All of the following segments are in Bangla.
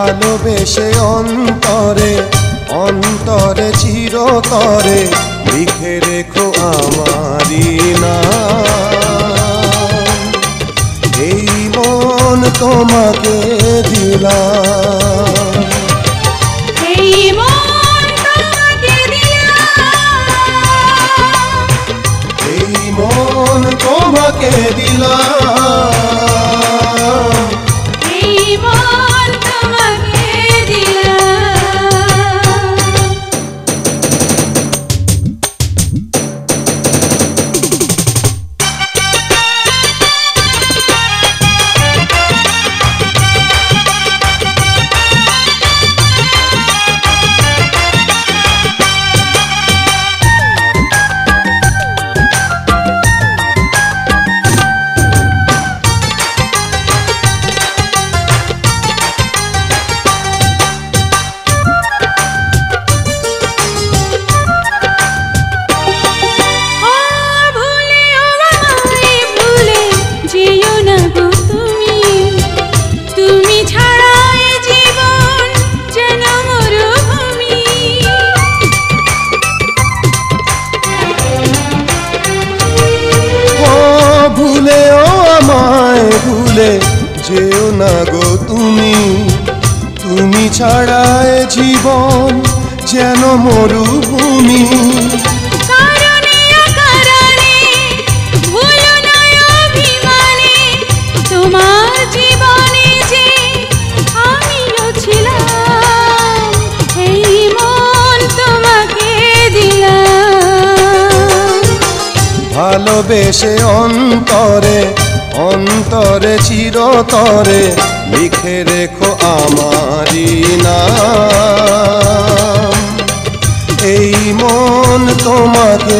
ভালোবেসে অন্তরে অন্তরে চিরতরে লিখে রেখো আমারি নাম। এই মন তোমাকে দিলাম, এই মন তোমাকে দিলাম, এই মন তোমাকে দিলাম। যেও না গো তুমি, তুমি ছাড়ায় জীবন যেন মরুভূমি। কারণে অকারণে ভুলো না অভিমানে, তোমার জীবনে যে আমিও ছিলাম, এই মন তোমাকে দিলাম। ভালোবেসে অন্তরে অন্তরে চিরতরে লিখে রেখো আমারি নাম। এই মন তোমাকে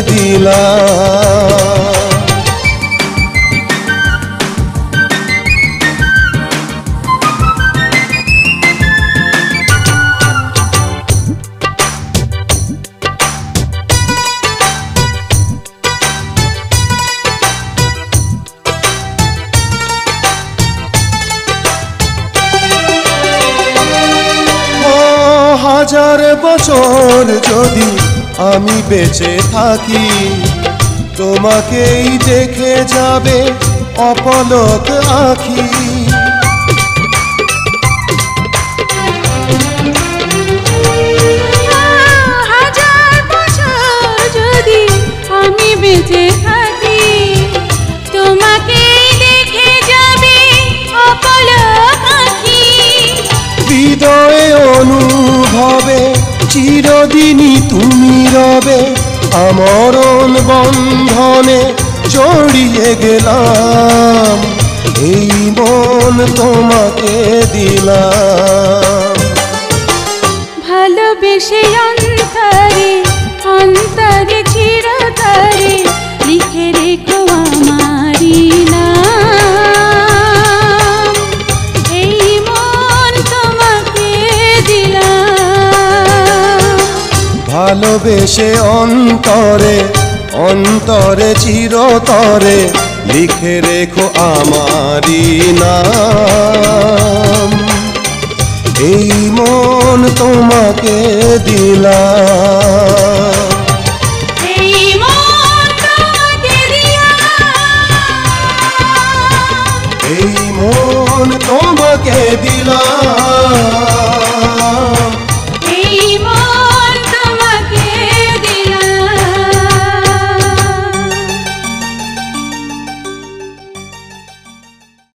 দিলাম। হাজার বছর যদি আমি বেঁচে থাকি, তোমাকেই দেখে যাবে অপলক আঁখি। হাজার বছর যদি আমি বেঁচে থাকি, তোমাকেই দেখে যাবে অপলক আঁখি। হৃদয়ে অনুভবে চিরদিনই তুমি রবে, আমরণ বন্ধনে জড়িয়ে গেলাম। এই মন তোমাকে দিলাম। ভালোবেসে অন্তরে অন্তরে চিরতরে লিখে রেখো আমারি নাম। এই মন তোমাকে দিলাম। ভালোবেসে অন্তরে অন্তরে চিরতরে লিখে রেখো আমারি নাম। এই মন তোমাকে দিলাম, এই মন তোমাকে দিলাম, এই মন তোমাকে দিলাম।